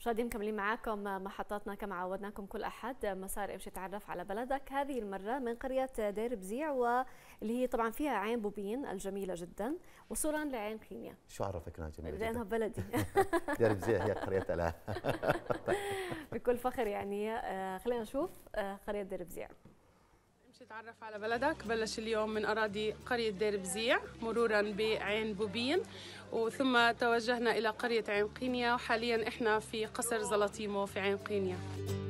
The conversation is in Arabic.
مشاهدين مكملين معاكم محطاتنا كما عودناكم كل أحد مسار امشي تعرف على بلدك، هذه المرة من قرية دير بزيع واللي هي طبعا فيها عين بوبين الجميلة جدا وصولا لعين قينيا. شو عرفك انها جميلة؟ لأنها بلدي. دير بزيع هي قرية ألا. بكل فخر يعني. خلينا نشوف قرية دير بزيع. امشي تعرف على بلدك بلش اليوم من أراضي قرية دير بزيع مرورا بعين بوبين، وثم توجهنا إلى قرية عين قينيا، وحاليا إحنا في قصر زلاطيمو في عين قينيا.